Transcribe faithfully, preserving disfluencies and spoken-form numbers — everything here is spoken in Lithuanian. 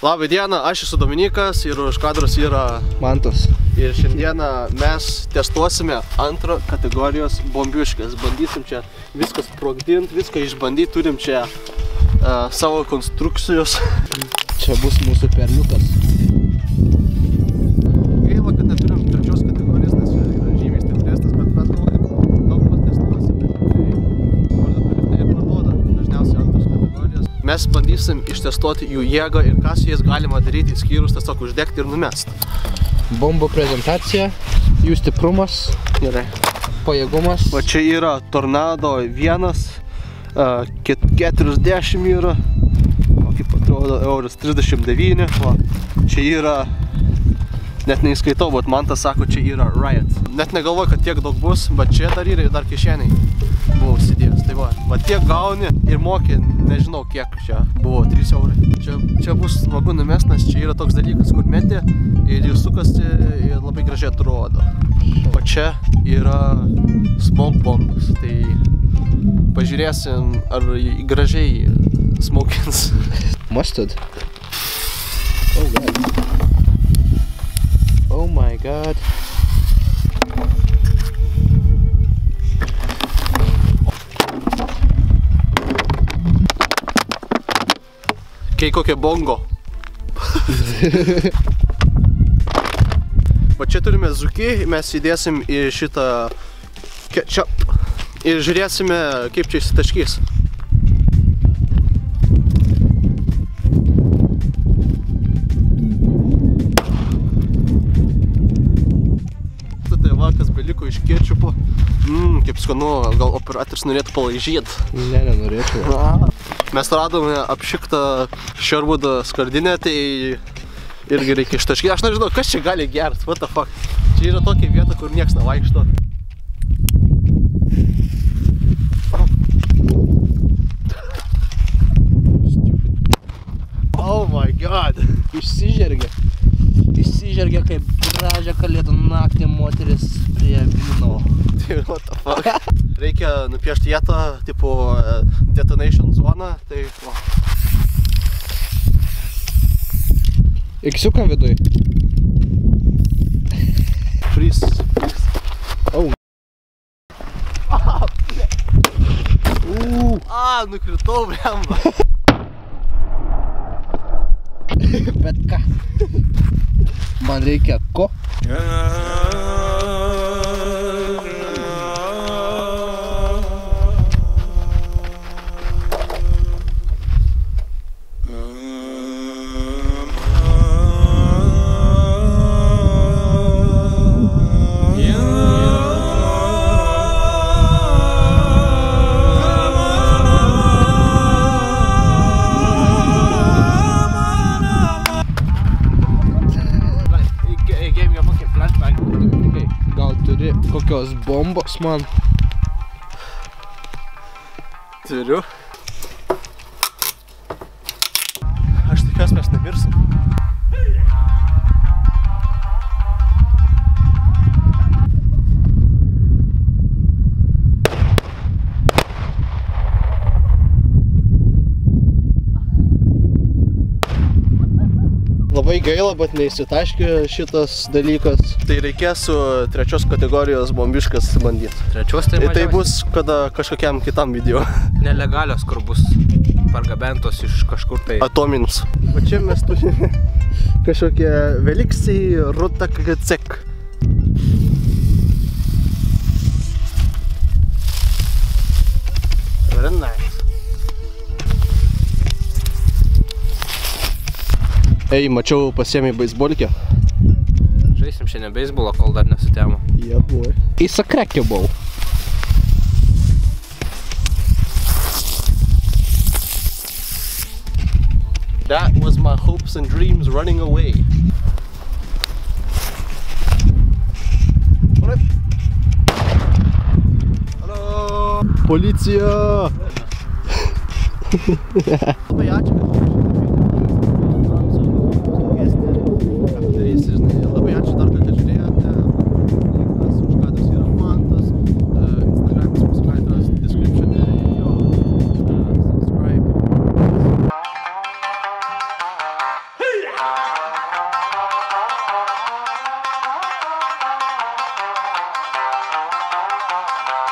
Labą dieną, aš esu Dominikas ir už kadros yra Mantas. Ir šiandieną mes testuosime antro kategorijos bombiuškės. Bandysim čia viską sprogdinti, viską išbandyti. Turim čia uh, savo konstrukcijos. Čia bus mūsų perliukas. Gaila, kad neturim trečios kategorijos, nes yra žymiai stipresnis, bet mes galbūt daug pat testuosime. Tai parduotuvė tai ir parduoda dažniausiai antros kategorijos. Mes bandysim ištestuoti jų jėgą ir ką su jais galima daryti, išskyrus tiesiog uždegti ir numest. Bombų prezentacija, jų stiprumas, Gerai. Pajėgumas. Va čia yra Tornado vienas, uh, keturiasdešimt yra, o kaip atrodo, euras trisdešimt devyni, va čia yra, net neįskaitau, bet man tas sako, čia yra Riot. Net negalvoju, kad tiek daug bus, bet čia dar yra ir dar kišeniai buvau įsidėjęs. Tai va, va tiek gauni ir moki, nežinau kiek čia buvo, trys eurai. Čia, čia bus smagu numest, nes čia yra toks dalykas, kur meti ir jis sukasi ir labai gražiai atrodo. O čia yra smoke bombs, tai pažiūrėsim, ar gražiai smokins. Mustard. Oh god. Oh my god. Kei kokia bongo. Va čia turime zuki, mes įdėsim į šitą ketchup ir žiūrėsime, kaip čia įsitaškys. Tai va, kas beliko iš ketchupo. Mmm, kaip skanu, gal operatorius norėtų palaižyti. Ne, nenorėčiau. Mes radome apšiktą Sherwood skardinę, tai irgi reikia ištaškyti. Aš nežinau, kas čia gali gert, what the fuck. Čia yra tokia vieta, kur nieks nevaikšto. Oh my god. Išsižergia. Išsižergia kaip gražią kalėdų naktį moteris prie vyno. Tai what the fuck. Reikia nupiešti vietą, tipo detonation zoną, tai o. Iksiuką viduj. Freeze. Oh. Uuu. A, nukritau, blemba. Bet ką? Man reikia ko? Gal turi kokios bombos man? Turiu. Aš tikiuosi mes nemirsim. Labai gaila, bet neįsitaškė šitas dalykas. Tai reikės su trečios kategorijos bombiškas bandyti. Trečios tai mažiausiai. Tai bus kada kažkokiam kitam video. Nelegalios, kur bus pargabentos iš kažkur tai. Atomins. O čia mes turime kažkokie Veliksiai Rutakacek. Very nice. Ei, mačiau, pasiėmei beisbolkę. Žaisim šiandien beisbolą, kol dar nesutemo. Yeah, boy. It's a cracker ball. That was my hopes and dreams running away. Hello! Policija! Labai ačiū.